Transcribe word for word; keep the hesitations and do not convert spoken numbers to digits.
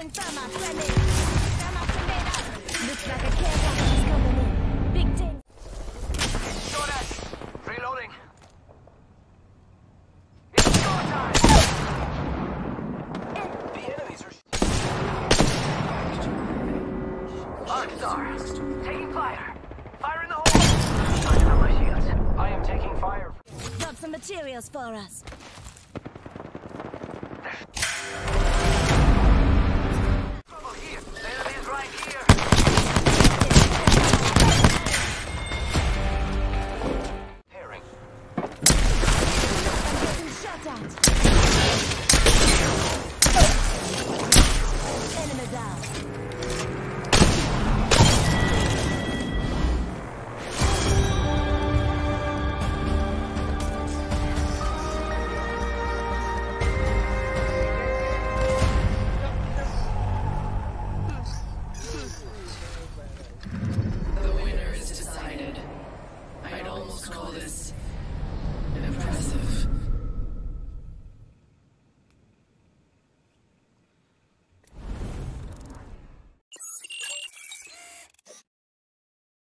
Throwing thermite grenade. Thermite grenade out. Looks like a care package is coming in. Big thing. Short at. Reloading. It's go time. The enemies are. Arcstar, taking fire. Fire in the hole. Charging up my shields. I am taking fire. Got some materials for us.